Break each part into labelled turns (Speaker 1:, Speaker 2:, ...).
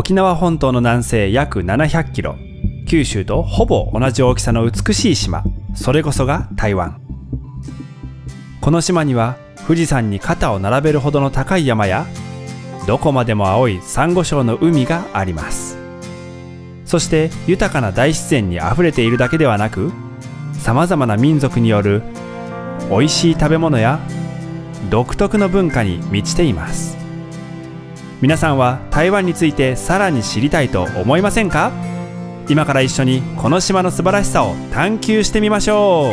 Speaker 1: 沖縄本島の南西約700キロ、九州とほぼ同じ大きさの美しい島、それこそが台湾。この島には富士山に肩を並べるほどの高い山や、どこまでも青いサンゴ礁の海があります。そして豊かな大自然にあふれているだけではなく、さまざまな民族による美味しい食べ物や独特の文化に満ちています。皆さんは台湾についてさらに知りたいと思いませんか？今から一緒にこの島の素晴らしさを探求してみましょ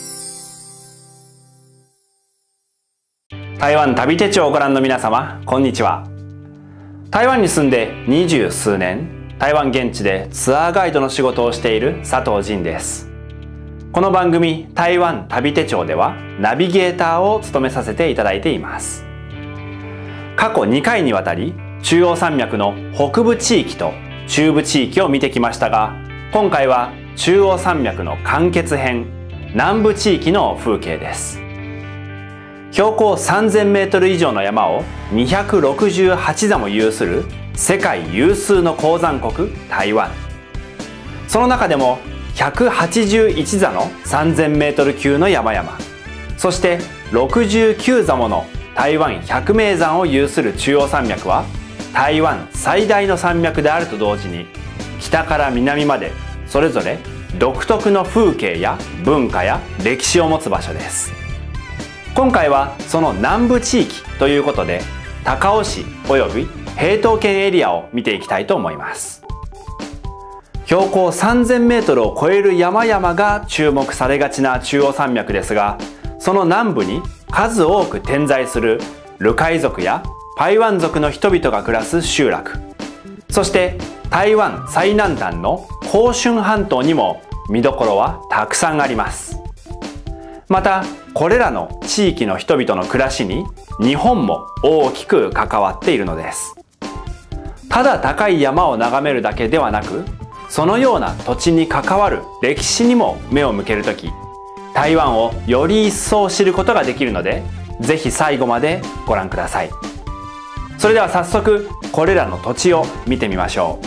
Speaker 1: う。台湾旅手帳をご覧の皆様、こんにちは。台湾に住んで20数年、台湾現地でツアーガイドの仕事をしている佐藤仁です。この番組台湾旅手帳ではナビゲーターを務めさせていただいています。過去2回にわたり中央山脈の北部地域と中部地域を見てきましたが、今回は中央山脈の完結編、南部地域の風景です。標高3000メートル以上の山を268座も有する世界有数の鉱山国台湾。その中でも181座の3000メートル級の山々、そして69座もの台湾百名山を有する中央山脈は台湾最大の山脈であると同時に、北から南までそれぞれ独特の風景や文化や歴史を持つ場所です。今回はその南部地域ということで、高雄市および平東県エリアを見ていきたいと思います。標高3000メートルを超える山々が注目されがちな中央山脈ですが、その南部に数多く点在するルカイ族やパイワン族の人々が暮らす集落、そして台湾最南端の恒春半島にも見どころはたくさんあります。またこれらの地域の人々の暮らしに日本も大きく関わっているのです。ただ高い山を眺めるだけではなく、そのような土地に関わる歴史にも目を向けるとき、台湾をより一層知ることができるので、ぜひ最後までご覧ください。それでは早速これらの土地を見てみましょう。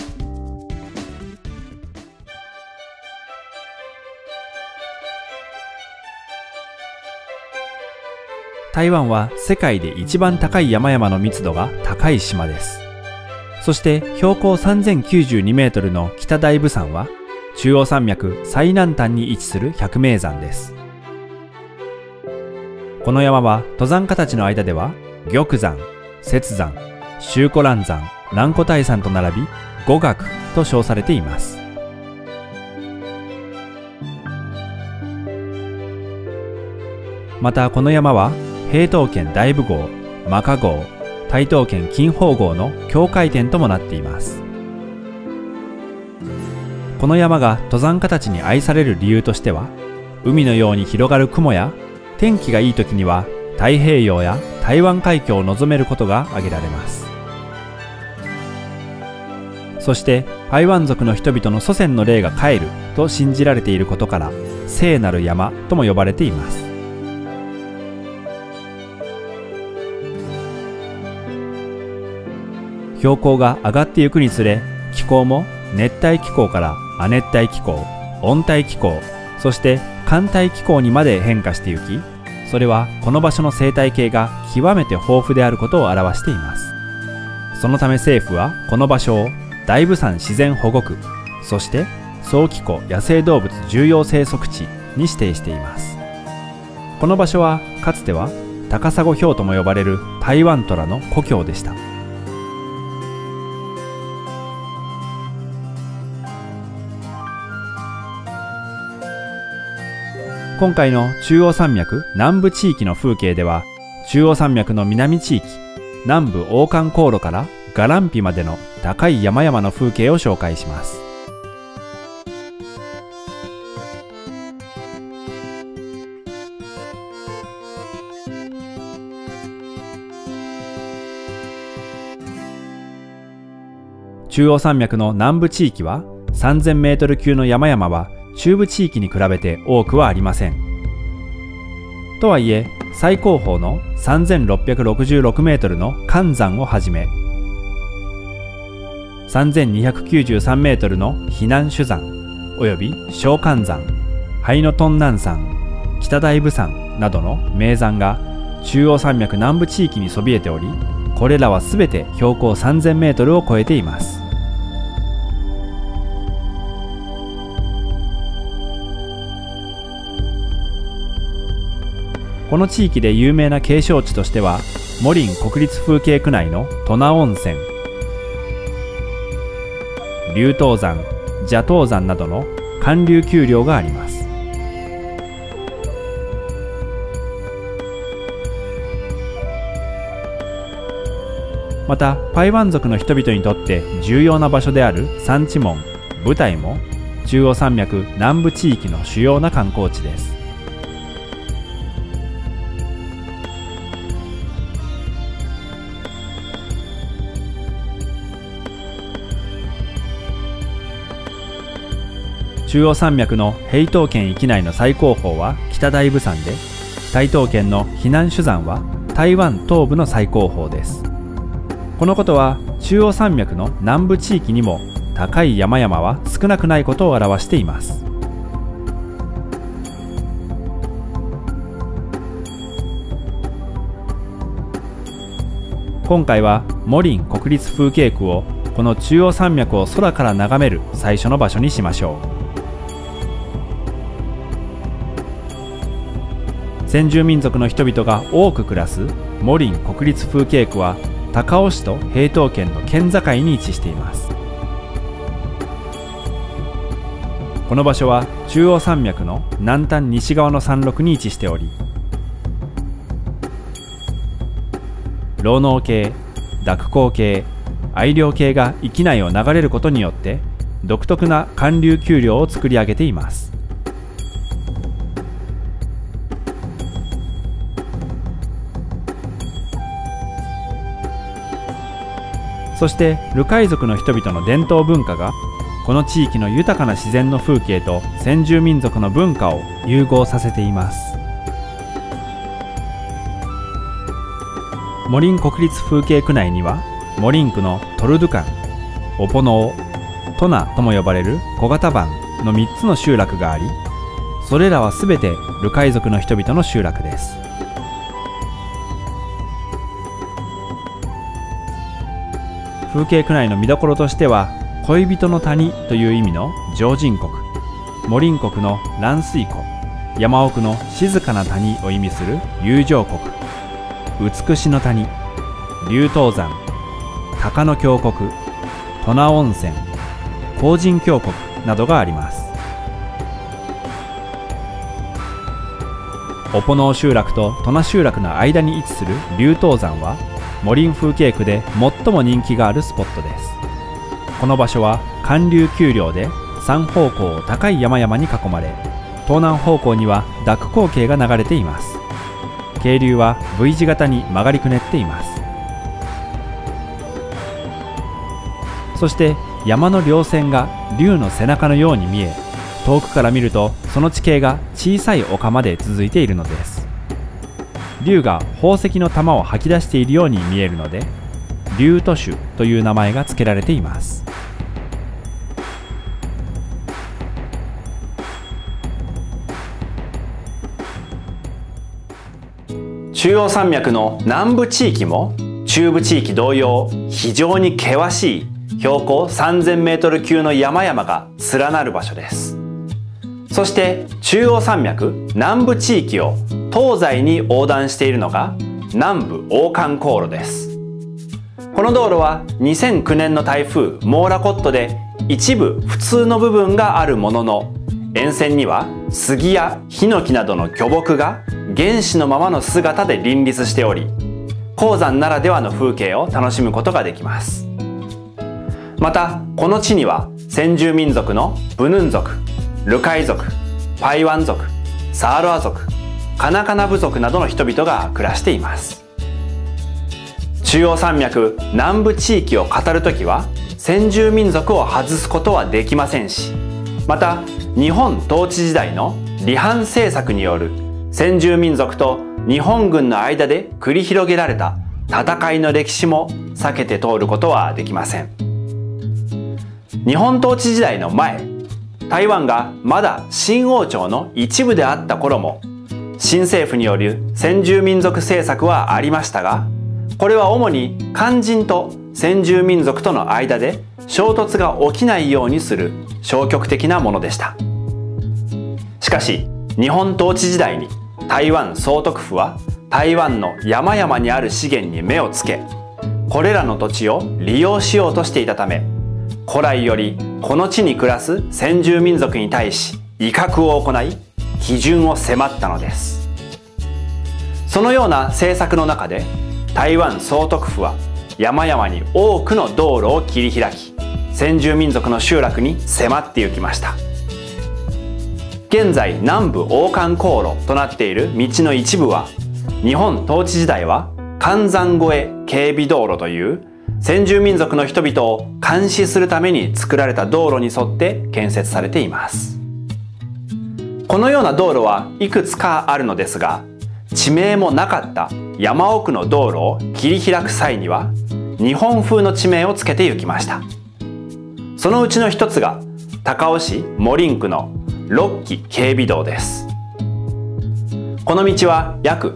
Speaker 1: 台湾は世界で一番高い山々の密度が高い島です。そして標高3092メートルの北大武山は中央山脈最南端に位置する百名山です。この山は登山家たちの間では玉山、雪山、秀姑蘭山、蘭古大山と並び五岳と称されています。またこの山は平東県大武郷、マカ郷、台東県金峰郷の境界点ともなっています。この山が登山家たちに愛される理由としては、海のように広がる雲や天気がいい時には太平洋や台湾海峡を望めることが挙げられます。そして台湾族の人々の祖先の霊が帰ると信じられていることから聖なる山とも呼ばれています。標高が上がっていくにつれ、気候も熱帯気候から亜熱帯気候、温帯気候、そして寒帯気候にまで変化していき、それはこの場所の生態系が極めて豊富であることを表しています。そのため政府はこの場所を大武山自然保護区、そして草気候野生動物重要生息地に指定しています。この場所はかつては高砂氷とも呼ばれる台湾虎の故郷でした。今回の中央山脈南部地域の風景では、中央山脈の南地域、南部王冠航路からガランピまでの高い山々の風景を紹介します。中央山脈の南部地域は3000メートル級の山々は中部地域に比べて多くはありません。とはいえ最高峰の3666メートルの関山をはじめ、 3293メートルの避難主山および小寒山、ハイノトンナン山、北大武山などの名山が中央山脈南部地域にそびえており、これらはすべて標高3000メートルを超えています。この地域で有名な景勝地としては、モリン国立風景区内のトナ温泉、龍頭山、蛇頭山などの寒流丘陵があります。またパイワン族の人々にとって重要な場所である山地門、舞台も中央山脈南部地域の主要な観光地です。中央山脈の平東県域内の最高峰は北大武山で、台東県の避難主山は台湾東部の最高峰です。このことは中央山脈の南部地域にも高い山々は少なくないことを表しています。今回はモリン国立風景区をこの中央山脈を空から眺める最初の場所にしましょう。先住民族の人々が多く暮らすモリン国立風景区は高雄市と平東県の県境に位置しています。この場所は中央山脈の南端西側の山麓に位置しており、労農系、蛇行系、愛稜系が域内を流れることによって独特な寒流丘陵を作り上げています。そしてルカイ族の人々の伝統文化がこの地域の豊かな自然の風景と先住民族の文化を融合させています。モリン国立風景区内にはモリン区のトルドゥカン、オポノー、トナとも呼ばれる小型版の3つの集落があり、それらはすべてルカイ族の人々の集落です。風景区内の見どころとしては、恋人の谷という意味の常人国、モリン国の蘭水湖、山奥の静かな谷を意味する友情国、美しの谷、龍頭山、鷹の峡谷、トナ温泉、黄神峡谷などがあります。オポノー集落とトナ集落の間に位置する龍頭山はモリン風景区で最も人気があるスポットです。この場所は寒流丘陵で3方向高い山々に囲まれ、東南方向には蛇行渓が流れています。渓流は V 字型に曲がりくねっています。そして山の稜線が龍の背中のように見え、遠くから見るとその地形が小さい丘まで続いているのです。龍が宝石の玉を吐き出しているように見えるので、龍都種という名前が付けられています。中央山脈の南部地域も中部地域同様、非常に険しい標高3000メートル級の山々が連なる場所です。そして中央山脈南部地域を東西に横断しているのが南部王冠航路です。この道路は2009年の台風モーラコットで一部普通の部分があるものの、沿線には杉やヒノキなどの巨木が原始のままの姿で林立しており、鉱山ならではの風景を楽しむことができます。またこの地には先住民族のブヌン族、ルカイ族、パイワン族、サーロア族、カナカナ部族などの人々が暮らしています。中央山脈南部地域を語るときは先住民族を外すことはできませんし、また日本統治時代の離反政策による先住民族と日本軍の間で繰り広げられた戦いの歴史も避けて通ることはできません。 日本統治時代の前、台湾がまだ清王朝の一部であった頃も、新政府による先住民族政策はありましたが、これは主に漢人と先住民族との間で衝突が起きないようにする消極的なものでした。しかし、日本統治時代に台湾総督府は台湾の山々にある資源に目をつけ、これらの土地を利用しようとしていたため、古来よりこの地に暮らす先住民族に対し威嚇を行い、基準を迫ったのです。そのような政策の中で、台湾総督府は山々に多くの道路を切り開き、先住民族の集落に迫って行きました。現在南部王冠航路となっている道の一部は、日本統治時代は関山越え警備道路という先住民族の人々を監視するために作られた道路に沿って建設されています。このような道路はいくつかあるのですが、地名もなかった山奥の道路を切り開く際には日本風の地名をつけて行きました。そのうちの一つが高雄市モリン区の六期警備道です。この道は約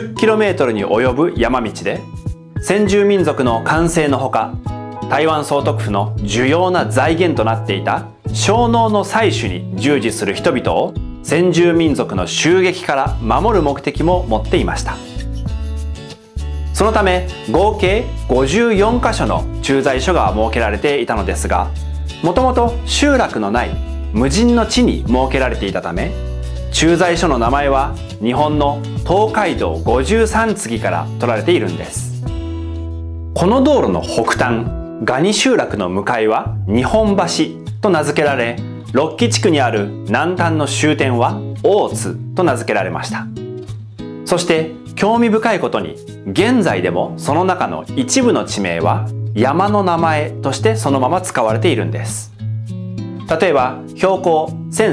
Speaker 1: 50km に及ぶ山道で、先住民族の完成のほか、台湾総督府の重要な財源となっていた小農の採取に従事する人々を先住民族の襲撃から守る目的も持っていました。そのため合計54カ所の駐在所が設けられていたのですが、もともと集落のない無人の地に設けられていたため、駐在所の名前は日本の東海道53次から取られているんです。この道路の北端、ガニ集落の向かいは日本橋と名付けられ、六期地区にある南端の終点は大津と名付けられました。そして興味深いことに、現在でもその中の一部の地名は山の名前としてそのまま使われているんです。例えば標高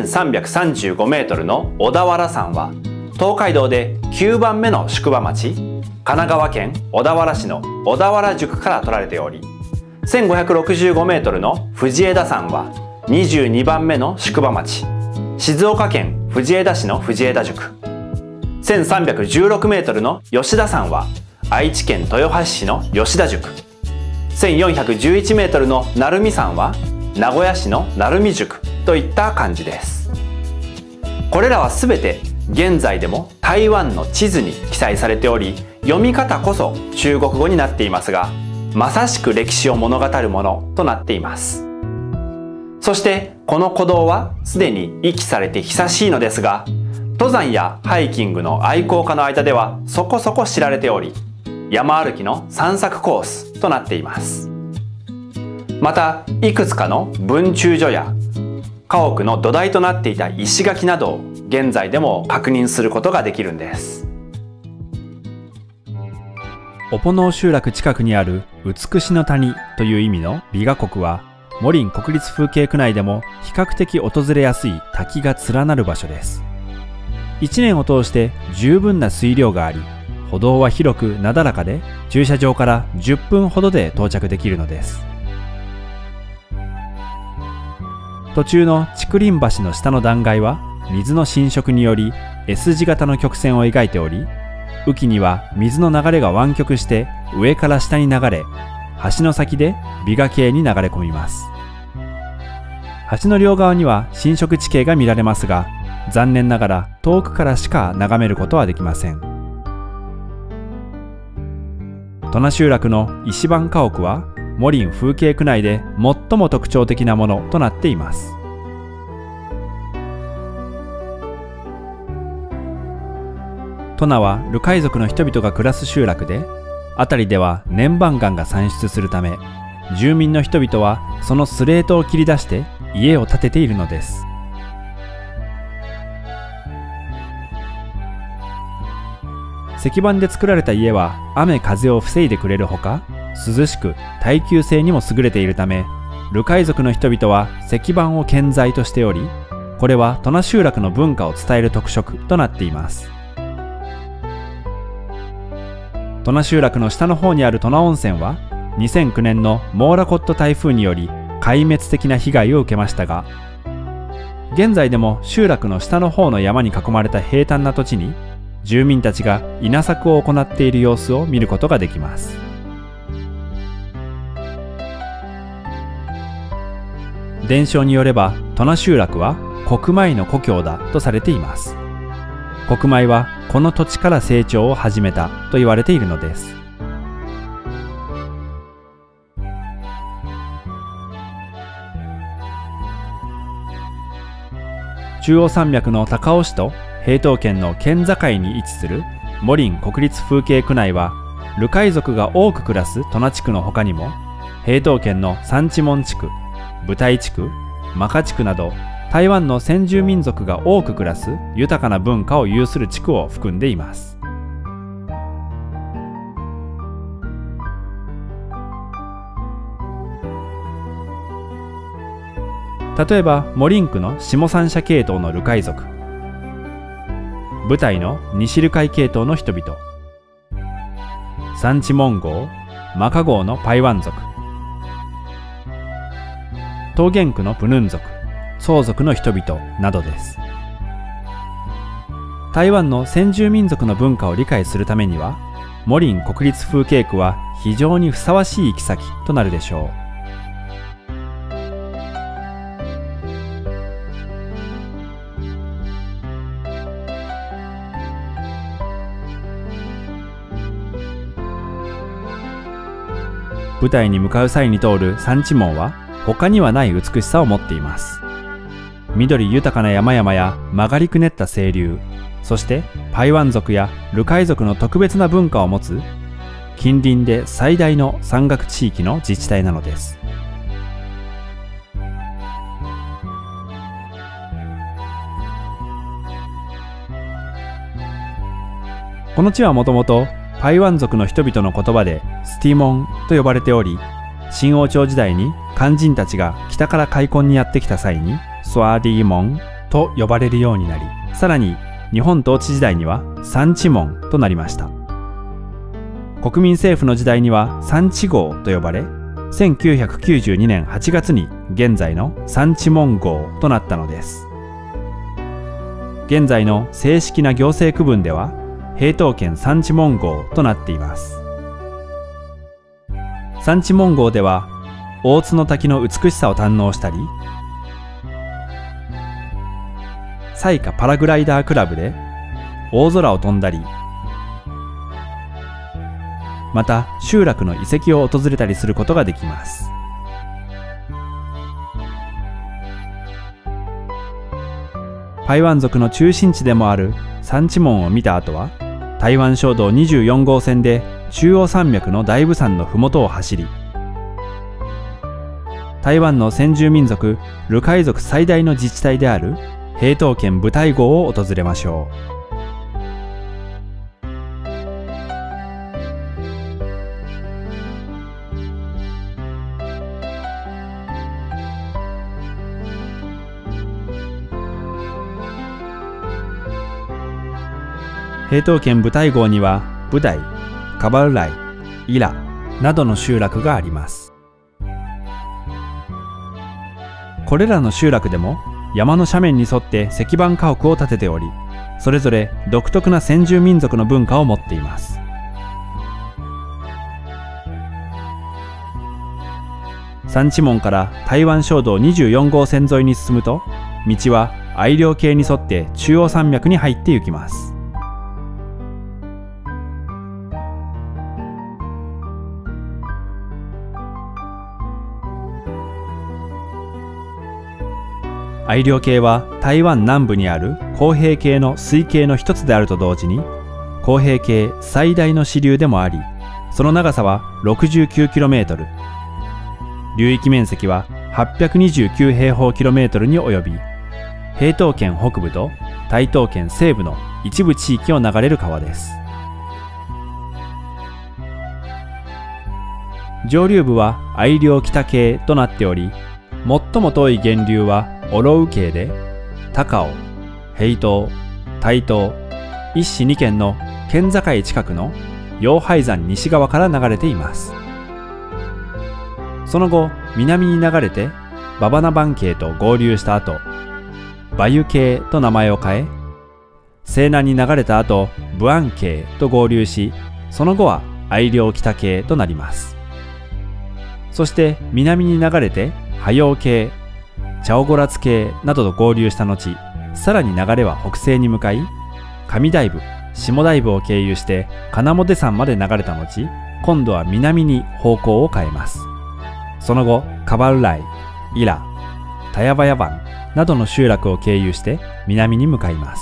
Speaker 1: 1335メートルの小田原山は東海道で9番目の宿場町、神奈川県小田原市の小田原宿から取られており、1565メートルの藤枝山は22番目の宿場町、静岡県藤枝市の藤枝宿、1316メートルの吉田山は愛知県豊橋市の吉田宿、1411メートルの鳴海山は名古屋市の鳴海宿といった感じです。これらはすべて現在でも台湾の地図に記載されており、読み方こそ中国語になっていますが、まさしく歴史を物語るものとなっています。そしてこの古道はすでに遺棄されて久しいのですが、登山やハイキングの愛好家の間ではそこそこ知られており、山歩きの散策コースとなっています。またいくつかの分駐所や家屋の土台となっていた石垣などを現在でも確認することができるんです。
Speaker 2: オポノー集落近くにある美しの谷という意味の美賀国は、モリン国立風景区内でも比較的訪れやすい滝が連なる場所です。1年を通して十分な水量があり、歩道は広くなだらかで、駐車場から10分ほどで到着できるのです。途中の竹林橋の下の断崖は水の浸食により S 字型の曲線を描いており、雨季には水の流れが湾曲して上から下に流れ、橋の先で美賀渓に流れ込みます。橋の両側には浸食地形が見られますが、残念ながら遠くからしか眺めることはできません。戸名集落の石板家屋はモリン風景区内で最も特徴的なものとなっています。戸名はルカイ族の人々が暮らす集落で、辺りでは粘板岩が産出するため、住民の人々はそのスレートを切り出して家を建てているのです。石板で作られた家は雨風を防いでくれるほか、涼しく耐久性にも優れているため、ルカイ族の人々は石板を建材としており、これは戸名集落の文化を伝える特色となっています。戸名集落の下の方にある戸名温泉は、2009年のモーラコット台風により壊滅的な被害を受けましたが、現在でも集落の下の方の山に囲まれた平坦な土地に住民たちが稲作を行っている様子を見ることができます。伝承によればトナ集落は国米の故郷だとされています。国米はこの土地から成長を始めたと言われているのです。中央山脈の高尾市と平東県の県境に位置するモリン国立風景区内は、ルカイ族が多く暮らすトナ地区の他にも、平東県のサンチモン地区、ブタイ地区、マカ地区など台湾の先住民族が多く暮らす豊かな文化を有する地区を含んでいます。例えばモリン区の下三社系統のルカイ族、ブタイの西ルカイ系統の人々、サンチモン号、マカ号のパイワン族、桃源区のプヌン族、ソウ族の人々などです。台湾の先住民族の文化を理解するためには、モリン国立風景区は非常にふさわしい行き先となるでしょう。舞台に向かう際に通る山地門は他にはない美しさを持っています。緑豊かな山々や曲がりくねった清流、そしてパイワン族やルカイ族の特別な文化を持つ近隣で最大の山岳地域の自治体なのです。この地はもともとパイワン族の人々の言葉でスティモンと呼ばれており、清王朝時代に漢人たちが北から開墾にやってきた際にソアディモンと呼ばれるようになり、さらに日本統治時代にはサンチモンとなりました。国民政府の時代にはサンチ号と呼ばれ、1992年8月に現在のサンチモン号となったのです。現在の正式な行政区分では平東県サンチモン号となっています。サンチモン号では大津の滝の美しさを堪能したり、彩花パラグライダークラブで大空を飛んだり、また集落の遺跡を訪れたりすることができます。パイワン族の中心地でもあるサンチモンを見た後は、台湾省道24号線で中央山脈の大武山の麓を走り、台湾の先住民族ルカイ族最大の自治体である平東県舞台号を訪れましょう。平東県舞台号にはブダイ、カバルライ、イラなどの集落があります。これらの集落でも山の斜面に沿って石板家屋を建てており、それぞれ独特な先住民族の文化を持っています。山地門から台湾省道24号線沿いに進むと、道は愛稜渓に沿って中央山脈に入って行きます。愛稜渓は台湾南部にある広平渓の水系の一つであると同時に、広平渓最大の支流でもあり、その長さは 69km、流域面積は829平方キロメートルに及び、平東県北部と台東県西部の一部地域を流れる川です。上流部は愛稜北渓となっており、最も遠い源流はオロウ渓で、高尾、平東、台東、一市二県の県境近くの陽海山西側から流れています。その後、 南に流れてババナバン渓と合流した後、バユ渓と名前を変え、西南に流れた後、ブアン渓と合流し、その後は愛稜北渓となります。そして南に流れてハヨウ渓、チャオゴラツ渓などと合流した後、さらに流れは北西に向かい、上大部、下大部を経由して金表山まで流れた後、今度は南に方向を変えます。その後、カバルライ、イラ、タヤバヤバンなどの集落を経由して南に向かいます。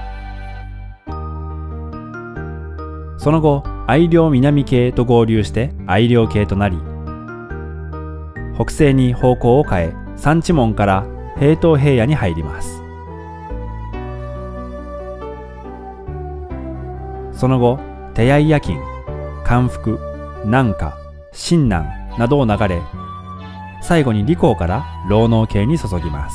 Speaker 2: その後、愛稜南渓と合流して愛稜渓となり、北西に方向を変え、山地門から平東平野に入ります。その後、テヤイヤキン、関福、南下、新南などを流れ、最後に利口から労農渓に注ぎます。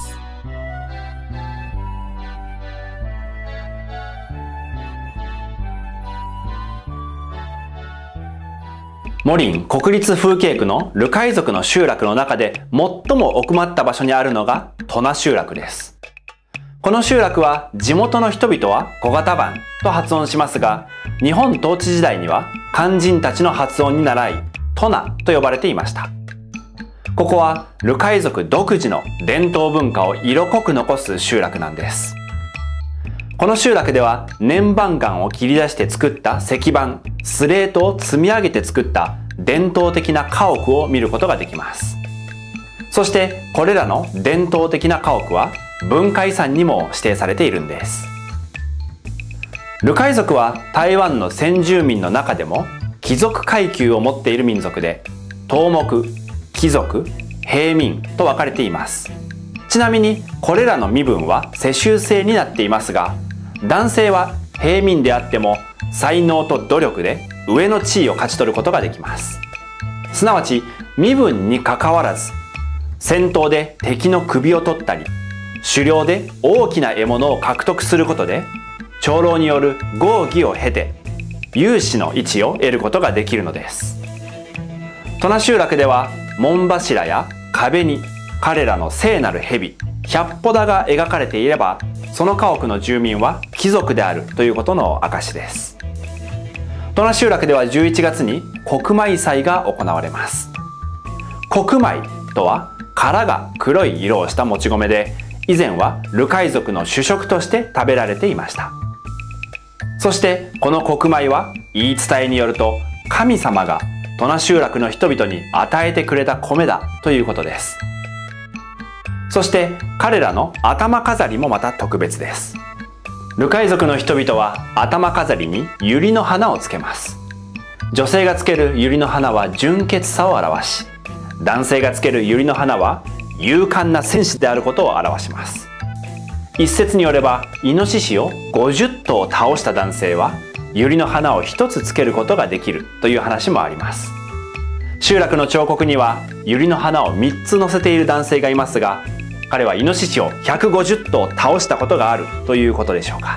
Speaker 1: モリン国立風景区のルカイ族の集落の中で最も奥まった場所にあるのがトナ集落です。この集落は地元の人々は小型版と発音しますが、日本統治時代には漢人たちの発音に倣いトナと呼ばれていました。ここはルカイ族独自の伝統文化を色濃く残す集落なんです。この集落では粘板岩を切り出して作った石板、スレートを積み上げて作った伝統的な家屋を見ることができます。そしてこれらの伝統的な家屋は文化遺産にも指定されているんです。ルカイ族は台湾の先住民の中でも貴族階級を持っている民族で、頭目、貴族、平民と分かれています。ちなみにこれらの身分は世襲制になっていますが、男性は平民であっても才能と努力で上の地位を勝ち取ることができます。すなわち身分にかかわらず、戦闘で敵の首を取ったり、狩猟で大きな獲物を獲得することで長老による合議を経て有志の位置を得ることができるのです。トナ集落では門柱や壁に彼らの聖なる蛇百歩田が描かれていれば、その家屋の住民は貴族であるということの証です。トナ集落では11月に黒米祭が行われます。黒米とは殻が黒い色をしたもち米で、以前はルカイ族の主食として食べられていました。そしてこの黒米は言い伝えによると、神様がトナ集落の人々に与えてくれた米だということです。そして彼らの頭飾りもまた特別です。ルカイ族の人々は頭飾りにユリの花をつけます。女性がつけるユリの花は純潔さを表し、男性がつけるユリの花は勇敢な戦士であることを表します。一説によれば、イノシシを50頭倒した男性はユリの花を1つつけることができるという話もあります。集落の彫刻にはユリの花を3つ乗せている男性がいますが、彼はイノシシを150頭倒したことがあるということでしょうか。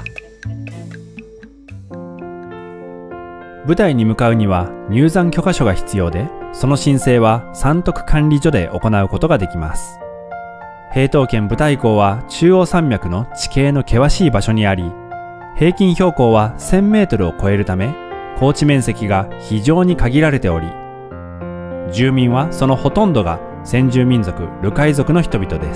Speaker 2: 部隊に向かうには入山許可書が必要で、その申請は山徳管理所で行うことができます。平東県部隊港は中央山脈の地形の険しい場所にあり、平均標高は1000メートルを超えるため、耕地面積が非常に限られており、住民はそのほとんどが先住民族ルカイ族の人々です。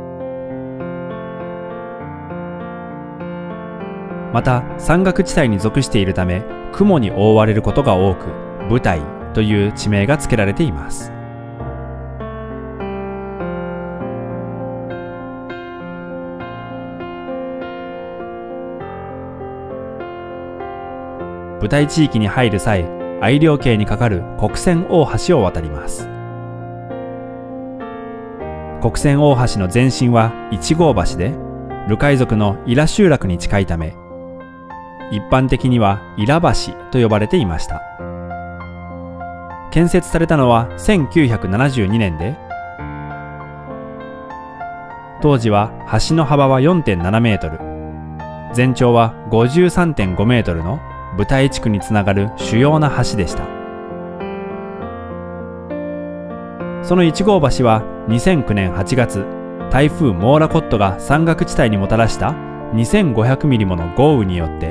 Speaker 2: また山岳地帯に属しているため、雲に覆われることが多く、部隊という地名が付けられています。部隊地域に入る際、愛稜渓に架かる国船大橋を渡ります。国船大橋の前身は一号橋で、ルカイ族のイラ集落に近いため、一般的にはイラ橋と呼ばれていました。建設されたのは1972年で、当時は橋の幅は 4.7 メートル、全長は 53.5 メートルの部隊地区につながる主要な橋でした。 その1号橋は2009年8月、台風モーラコットが山岳地帯にもたらした2500ミリもの豪雨によって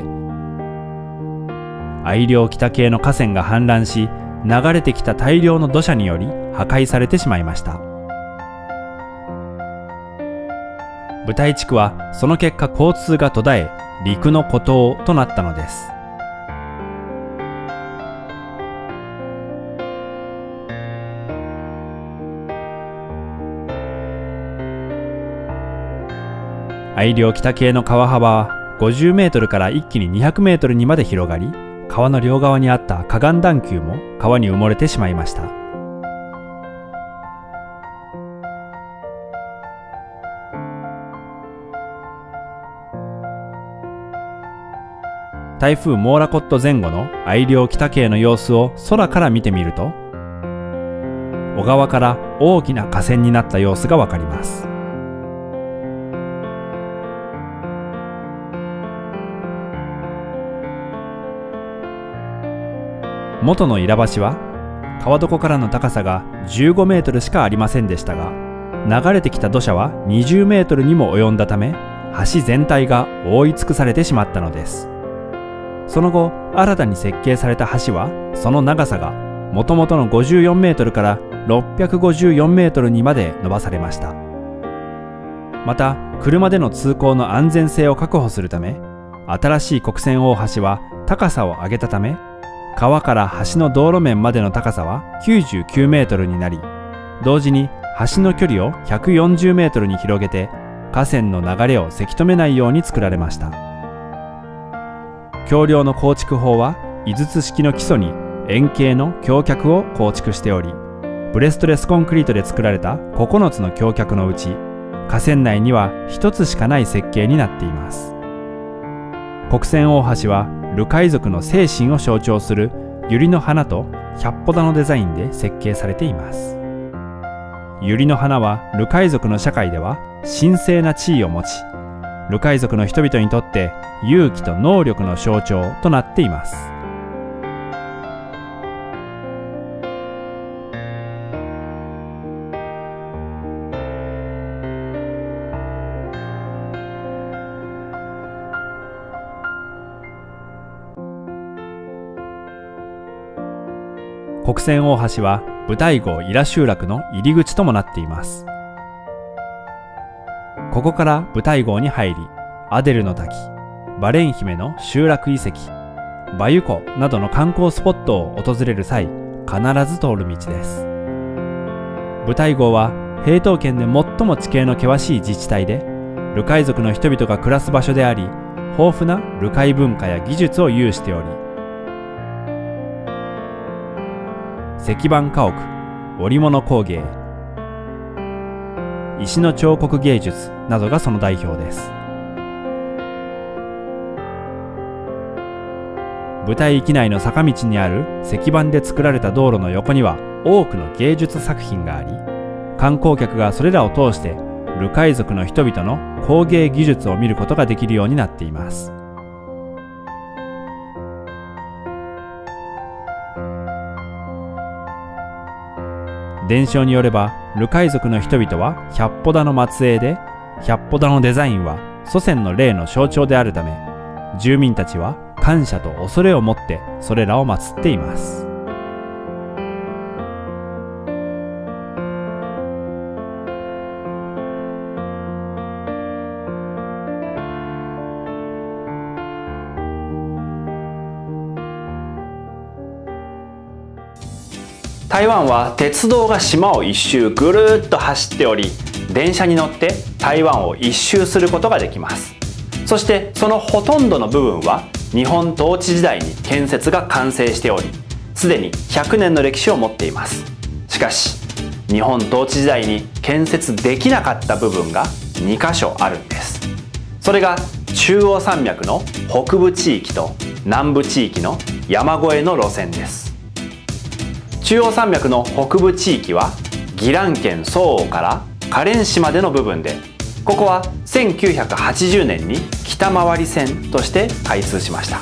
Speaker 2: 愛稜北系の河川が氾濫し、流れてきた大量の土砂により破壊されてしまいました。舞台地区はその結果交通が途絶え、陸の孤島となったのです。愛稜北系の川幅は50メートルから一気に200メートルにまで広がり、川の両側にあった河岸段丘も川に埋もれてしまいました。台風モーラコット前後の愛稜北系の様子を空から見てみると、小川から大きな河川になった様子がわかります。元の伊良橋は川床からの高さが15メートルしかありませんでしたが、流れてきた土砂は20メートルにも及んだため、橋全体が覆い尽くされてしまったのです。その後、新たに設計された橋は、その長さがもともとの54メートルから654メートルにまで伸ばされました。また、車での通行の安全性を確保するため、新しい国選大橋は高さを上げたため、川から橋の道路面までの高さは99メートルになり、同時に橋の距離を140メートルに広げて、河川の流れをせき止めないように作られました。橋梁の構築法は、井筒式の基礎に円形の橋脚を構築しており、ブレストレスコンクリートで作られた9つの橋脚のうち、河川内には1つしかない設計になっています。国選大橋はルカイ族の精神を象徴する百合の花と百歩田のデザインで設計されています。百合の花はルカイ族の社会では神聖な地位を持ち、ルカイ族の人々にとって勇気と能力の象徴となっています。国選大橋は舞台郷伊良集落の入り口ともなっています。ここから舞台郷に入り、アデルの滝、バレン姫の集落遺跡、バユ湖などの観光スポットを訪れる際、必ず通る道です。舞台郷は平等県で最も地形の険しい自治体で、ルカイ族の人々が暮らす場所であり、豊富なルカイ文化や技術を有しており、石板家屋、織物工芸、石の彫刻芸術などがその代表です。舞台域内の坂道にある石板で作られた道路の横には多くの芸術作品があり、観光客がそれらを通してルカイ族の人々の工芸技術を見ることができるようになっています。伝承によれば、ルカイ族の人々は百歩田の末裔で、百歩田のデザインは祖先の霊の象徴であるため、住民たちは感謝と恐れを持ってそれらを祀っています。
Speaker 1: 台湾は鉄道が島を一周ぐるっと走っており、電車に乗って台湾を一周することができます。そしてそのほとんどの部分は日本統治時代に建設が完成しており、すでに100年の歴史を持っています。しかし日本統治時代に建設できなかった部分が2カ所あるんです。それが中央山脈の北部地域と南部地域の山越えの路線です。中央山脈の北部地域は宜蘭県蘇澳から花蓮市までの部分で、ここは1980年に北回り線として開通しました。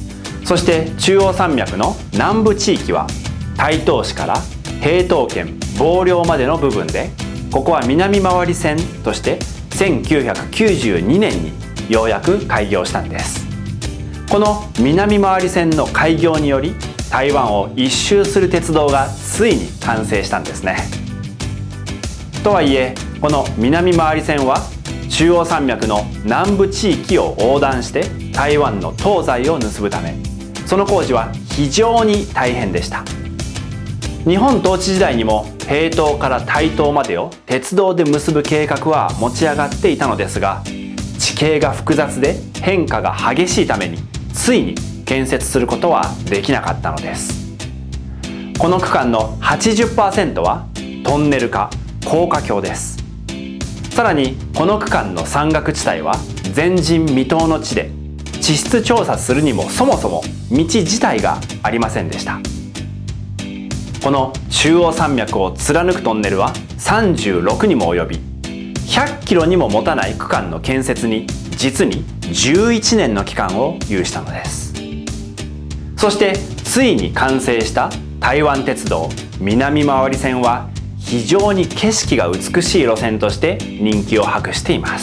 Speaker 1: そして中央山脈の南部地域は台東市から平東県ボーリョまでの部分で、ここは南回り線として1992年にようやく開業したんです。この南回り線の開業により台湾を一周する鉄道がついに完成したんですね。とはいえ、この南回り線は中央山脈の南部地域を横断して台湾の東西を結ぶため、その工事は非常に大変でした。日本統治時代にも平東から台東までを鉄道で結ぶ計画は持ち上がっていたのですが、地形が複雑で変化が激しいためについに建設することはできなかったのです。この区間の 80% はトンネルか高架橋です。さらにこの区間の山岳地帯は前人未到の地で、地質調査するにもそもそも道自体がありませんでした。この中央山脈を貫くトンネルは36にも及び、100キロにも持たない区間の建設に実に11年の期間を有したのです。そしてついに完成した台湾鉄道南回り線は非常に景色が美しい路線として人気を博しています。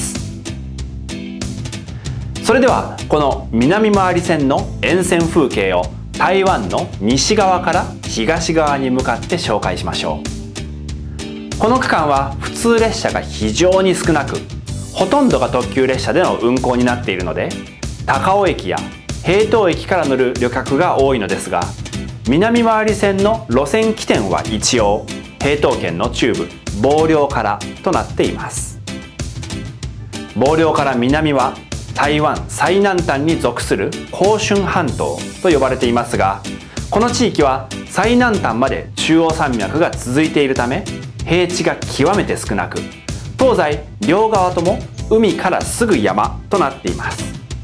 Speaker 1: それではこの南回り線の沿線風景を台湾の西側から東側に向かって紹介しましょう。この区間は普通列車が非常に少なく、ほとんどが特急列車での運行になっているので、高尾駅や平東駅から乗る旅客が多いのですが、南回り線の路線起点は一応平東県の中部ボーリョからとなっています。ボーリョから南は台湾最南端に属する広春半島と呼ばれていますが、この地域は最南端まで中央山脈が続いているため、平地が極めて少なく、東西両側とも海からすぐ山となっています。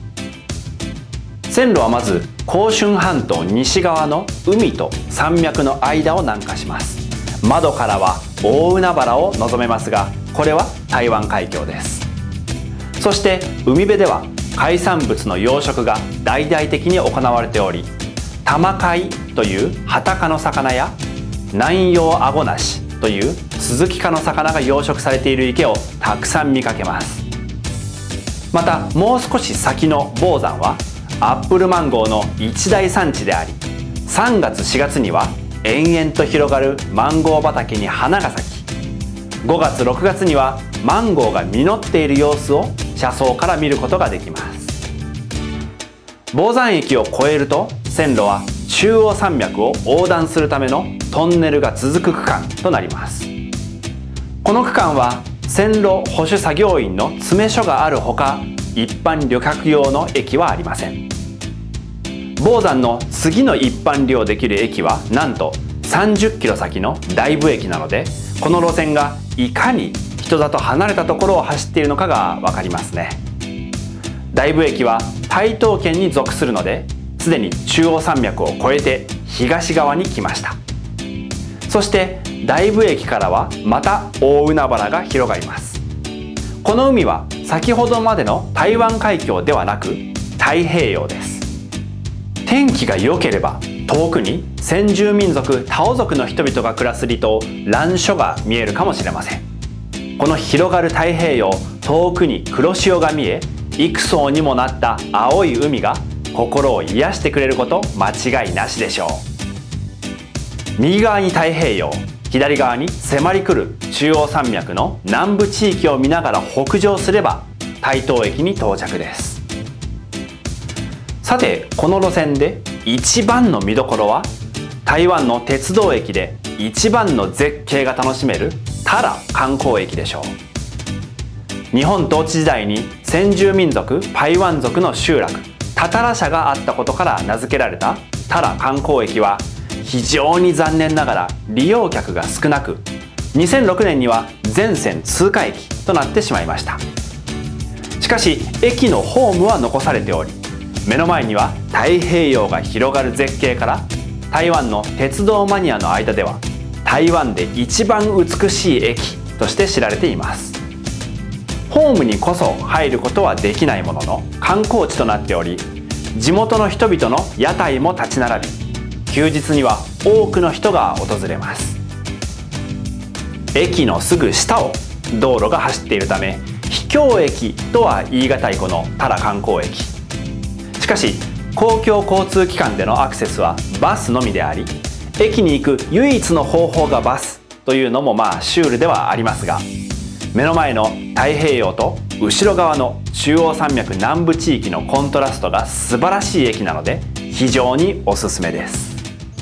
Speaker 1: 線路はまず広春半島西側の海と山脈の間を南下します。窓からは大海原を望めますが、これは台湾海峡です。そして海辺では海産物の養殖が大々的に行われており、玉貝というハタ科の魚や南洋アゴナシというスズキ科の魚が養殖されている池をたくさん見かけます。またもう少し先の房山はアップルマンゴーの一大産地であり、3月4月には延々と広がるマンゴー畑に花が咲き、5月6月にはマンゴーが実っている様子を車窓から見ることができます。房山駅を越えると線路は中央山脈を横断するためのトンネルが続く区間となります。この区間は線路保守作業員の詰め所があるほか、一般旅客用の駅はありません。房山の次の一般利用できる駅はなんと30キロ先の大武駅なので、この路線がいかに人里離れたところを走っているのかが分かりますね。大武駅は台東県に属するので、すでに中央山脈を越えて東側に来ました。そして大武駅からはまた大海原が広がります。この海は先ほどまでの台湾海峡ではなく太平洋です。天気が良ければ遠くに先住民族タオ族の人々が暮らす離島蘭嶼が見えるかもしれません。この広がる太平洋、遠くに黒潮が見え、幾層にもなった青い海が心を癒してくれること間違いなしでしょう。右側に太平洋、左側に迫り来る中央山脈の南部地域を見ながら北上すれば台東駅に到着です。さてこの路線で一番の見どころは、台湾の鉄道駅で一番の絶景が楽しめるタラ観光駅でしょう。日本統治時代に先住民族パイワン族の集落タタラ社があったことから名付けられたタラ観光駅は、非常に残念ながら利用客が少なく、2006年には全線通過駅となってしまいました。しかし駅のホームは残されており、目の前には太平洋が広がる絶景から、台湾の鉄道マニアの間では台湾で一番美しい駅として知られています。ホームにこそ入ることはできないものの観光地となっており、地元の人々の屋台も立ち並び、休日には多くの人が訪れます。 駅のすぐ下を道路が走っているため、秘境駅とは言い難いこの多良観光駅。しかし公共交通機関でのアクセスはバスのみであり、駅に行く唯一の方法がバスというのもシュールではありますが、目の前の太平洋と後ろ側の中央山脈南部地域のコントラストが素晴らしい駅なので非常におすすめです。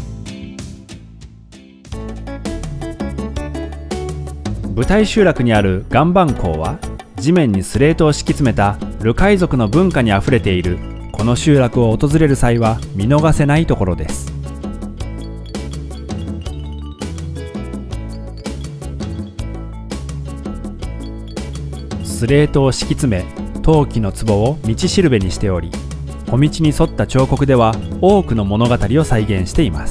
Speaker 2: 舞台集落にある岩盤港は、地面にスレートを敷き詰めたルカイ族の文化にあふれているこの集落を訪れる際は見逃せないところです。スレートを敷き詰め、陶器の壺を道しるべにしており、小道に沿った彫刻では多くの物語を再現しています。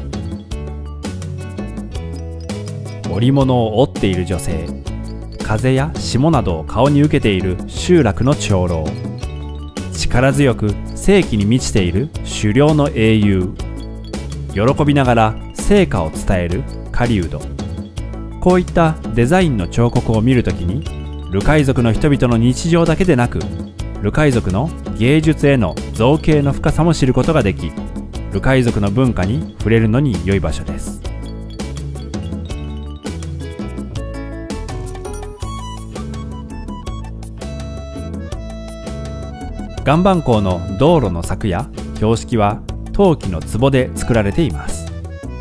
Speaker 2: 織物を織っている女性、風や霜などを顔に受けている集落の長老、力強く生気に満ちている狩猟の英雄、喜びながら成果を伝える狩人。こういったデザインの彫刻を見るときに、ルカイ族の人々の日常だけでなく、ルカイ族の芸術への造形の深さも知ることができ、ルカイ族の文化に触れるのに良い場所です。岩盤港の道路の柵や標識は陶器の壺で作られています。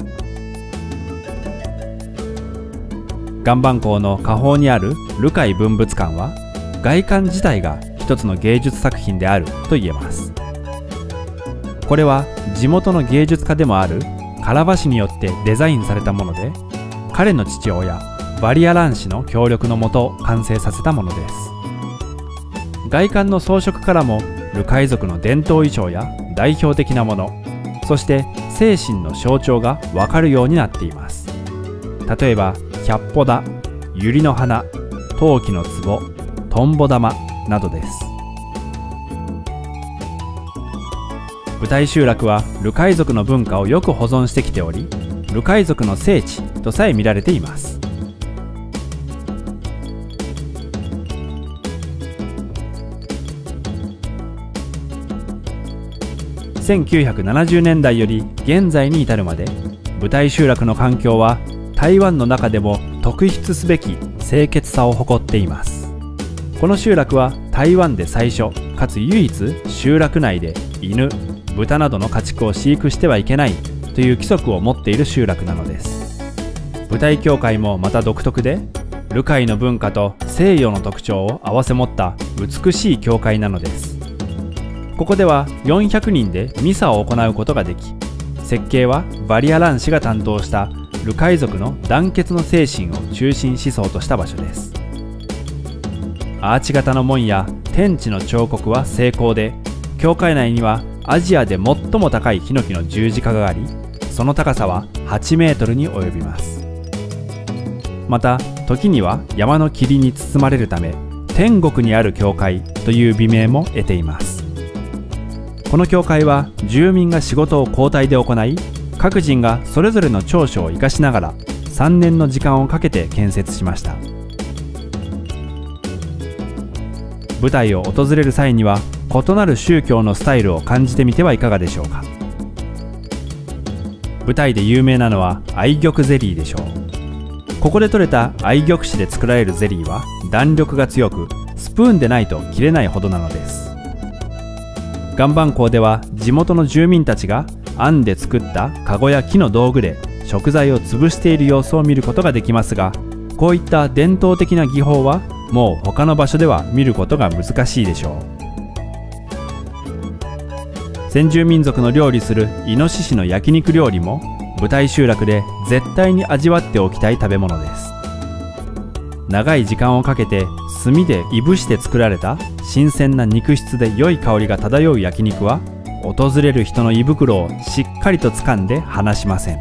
Speaker 2: 岩盤港の下方にあるルカイ文物館は、外観自体が一つの芸術作品であると言えます。これは地元の芸術家でもあるカラバ氏によってデザインされたもので、彼の父親バリアラン氏の協力のもと完成させたものです。外観の装飾からもルカイ族の伝統衣装や代表的なもの、そして精神の象徴がわかるようになっています。例えば百歩田、百合の花、陶器の壺、トンボ玉などです。舞台集落はルカイ族の文化をよく保存してきており、ルカイ族の聖地とさえ見られています。1970年代より現在に至るまで、舞台集落の環境は台湾の中でも特筆すべき清潔さを誇っています。この集落は台湾で最初かつ唯一、集落内で犬、豚などの家畜を飼育してはいけないという規則を持っている集落なのです。舞台協会もまた独特で、ルカイの文化と西洋の特徴を併せ持った美しい教会なのです。ここでは400人でミサを行うことができ、設計はバリアラン氏が担当したルカイ族の団結の精神を中心思想とした場所です。アーチ型の門や天地の彫刻は精巧で、教会内にはアジアで最も高いヒノキの十字架があり、その高さは8メートルに及びます。また時には山の霧に包まれるため、天国にある教会という美名も得ています。この教会は住民が仕事を交代で行い、各人がそれぞれの長所を生かしながら3年の時間をかけて建設しました。舞台を訪れる際には異なる宗教のスタイルを感じてみてはいかがでしょうか。舞台で有名なのは愛玉ゼリーでしょう。ここで採れた愛玉子で作られるゼリーは弾力が強く、スプーンでないと切れないほどなのです。岩盤港では地元の住民たちが編んで作ったカゴや木の道具で食材を潰している様子を見ることができますが、こういった伝統的な技法はもう他の場所では見ることが難しいでしょう。先住民族の料理するイノシシの焼肉料理も舞台集落で絶対に味わっておきたい食べ物です。長い時間をかけて炭でいぶして作られた新鮮な肉質で良い香りが漂う焼肉は、訪れる人の胃袋をしっかりと掴んで離しません。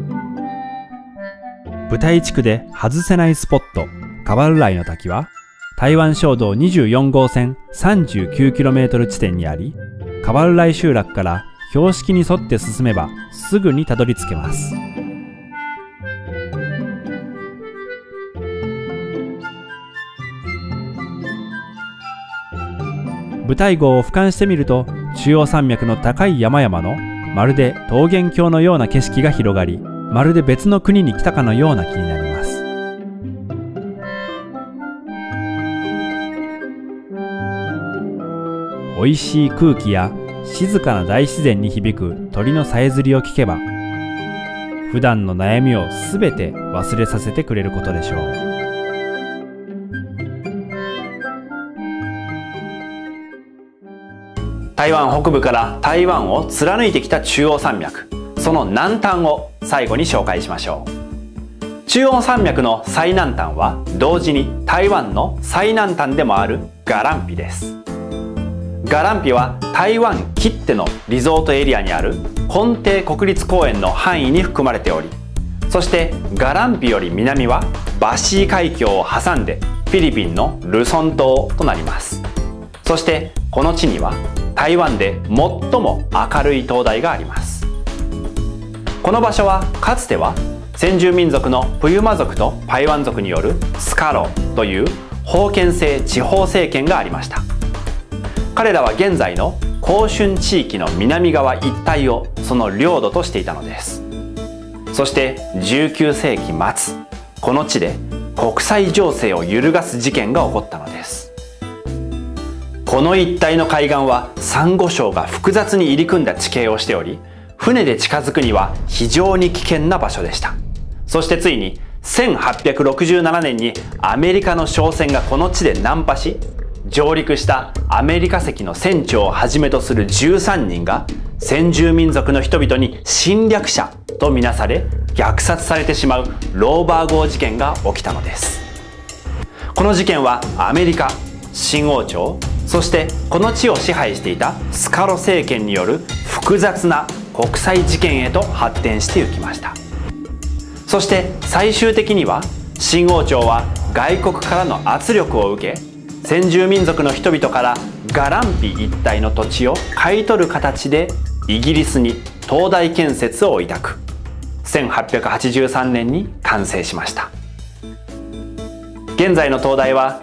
Speaker 2: 舞台地区で外せないスポット、カバルライの滝は台湾省道24号線 39km 地点にあり、カバルライ集落から標識に沿って進めばすぐにたどり着けます。舞台号を俯瞰してみると、中央山脈の高い山々のまるで桃源郷のような景色が広がり、まるで別の国に来たかのような気になります。美味しい空気や静かな大自然に響く鳥のさえずりを聞けば、普段の悩みをすべて忘れさせてくれることでしょう。
Speaker 1: 台湾北部から台湾を貫いてきた中央山脈、その南端を最後に紹介しましょう。中央山脈の最南端は同時に台湾の最南端でもある雅蘭比です。雅蘭比は台湾きってのリゾートエリアにある根底国立公園の範囲に含まれており、そして雅蘭比より南はバシー海峡を挟んでフィリピンのルソン島となります。そしてこの地には台湾で最も明るい灯台があります。この場所はかつては先住民族のプユマ族とパイワン族によるスカロという封建制地方政権がありました。彼らは現在の広春地域の南側一帯をその領土としていたのです。そして19世紀末、この地で国際情勢を揺るがす事件が起こったのです。この一帯の海岸はサンゴ礁が複雑に入り組んだ地形をしており、船で近づくには非常に危険な場所でした。そしてついに1867年にアメリカの商船がこの地で難破し、上陸したアメリカ籍の船長をはじめとする13人が先住民族の人々に侵略者とみなされ虐殺されてしまうローバー号事件が起きたのです。この事件はアメリカ、清王朝、そしてこの地を支配していたスカロ政権による複雑な国際事件へと発展していきました。そして最終的には清王朝は外国からの圧力を受け、先住民族の人々から雅蘭比一帯の土地を買い取る形でイギリスに灯台建設を委託。1883年に完成しました。現在の灯台は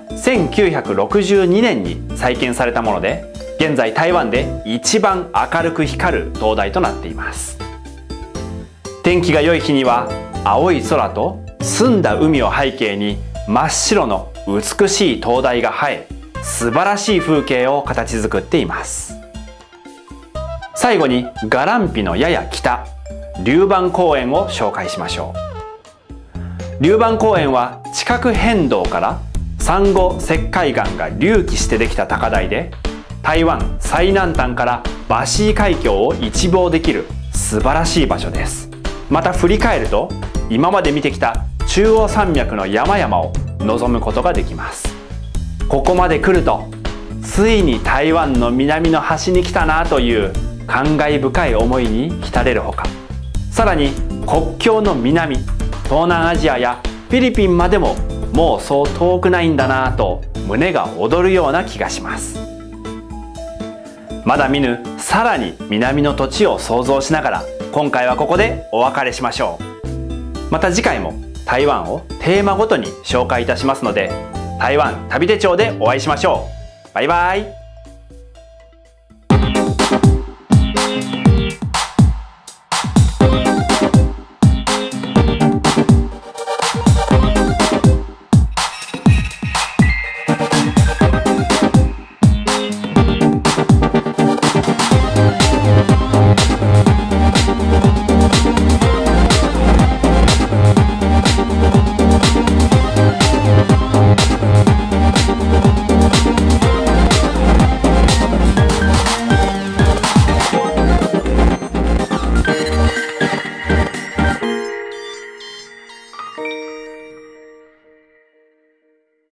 Speaker 1: 1962年に再建されたもので、現在台湾で一番明るく光る灯台となっています。天気が良い日には青い空と澄んだ海を背景に真っ白の美しい灯台が映え、素晴らしい風景を形作っています。最後に雅蘭比のやや北、龍板公園を紹介しましょう。龍板公園は地殻変動からサンゴ石灰岩が隆起してできた高台で、台湾最南端からバシー海峡を一望できる素晴らしい場所です。また振り返ると今まで見てきた中央山脈の山々を望むことができます。ここまで来るとついに台湾の南の端に来たなという感慨深い思いに浸れるほか、さらに国境の南、東南アジアやフィリピンまでももうそう遠くないんだなぁと胸が躍るような気がします。まだ見ぬさらに南の土地を想像しながら今回はここでお別れしましょう。また次回も台湾をテーマごとに紹介いたしますので、台湾旅手帳でお会いしましょう。バイバイ。